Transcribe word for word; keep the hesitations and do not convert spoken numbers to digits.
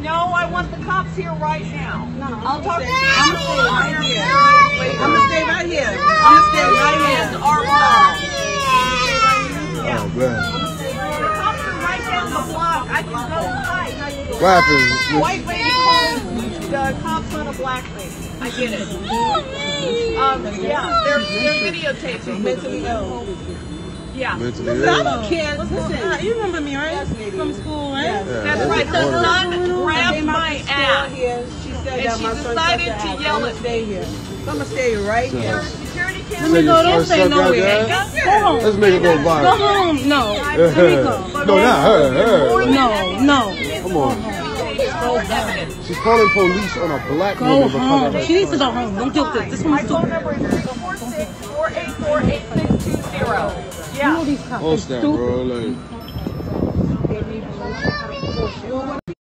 No, I want the cops here right now. No, I'll talk to you. I'm gonna stay right here. I'm gonna stay right here. I'm gonna stay right here. Arms are. Oh, man. The cops are right down the block. I can go hide. What happened? White lady called the cops on a black lady. I get it. Um, yeah, they're, they're videotaping. Mentally ill. Yeah. Mentally I ill. don't care. Listen, you remember me, right? From school, right? Yeah. That's right. The son grabbed my ass. Here. She said And that she my son decided touched to her yell ass. I'm at gonna stay here. I'm gonna stay right here. Security Say camera. your No, don't first say son got nowhere. that? Go home. Let's make it go Go viral. home. No. Let me go. No, not her. Her. No, no. Come on. She's calling police on a black Go woman because of home. her She needs to son. go home. Don't deal with this. This My one's phone stupid. number is three four six, four eight four, eight six two zero. Yeah. You know these cops. What's that, Stupid. bro? Like.